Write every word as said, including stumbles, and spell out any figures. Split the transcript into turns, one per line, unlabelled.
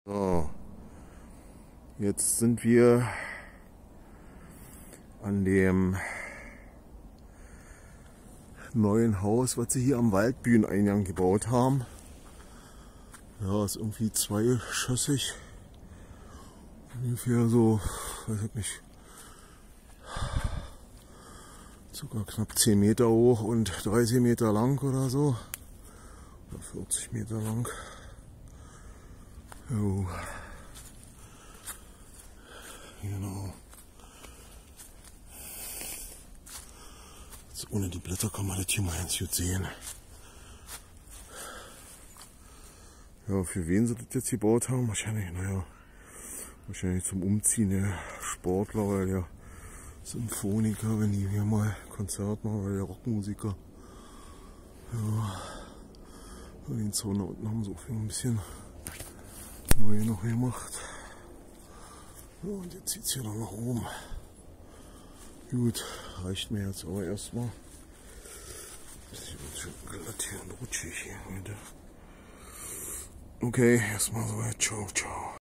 So, jetzt sind wir an dem neuen Haus, was sie hier am Waldbühneneingang gebaut haben. Ja, ist irgendwie zweigeschossig. Ungefähr so, weiß ich nicht, sogar knapp zehn Meter hoch und dreißig Meter lang oder so. Oder vierzig Meter lang. Jo. Genau. Also ohne die Blätter kann man das hier mal ganz gut sehen. Ja, für wen sie das jetzt gebaut haben? Wahrscheinlich, naja, wahrscheinlich zum Umziehen der Sportler oder der Symphoniker, wenn die hier mal Konzert machen, oder der Rockmusiker. Ja, den Zaun da unten haben sie auch ein bisschen neu noch gemacht. Ja, und jetzt zieht es hier noch nach oben. Gut, reicht mir jetzt aber erstmal. Das ist schon glatt hier und rutschig hier heute. Okay, erstmal so weit. Ciao, ciao.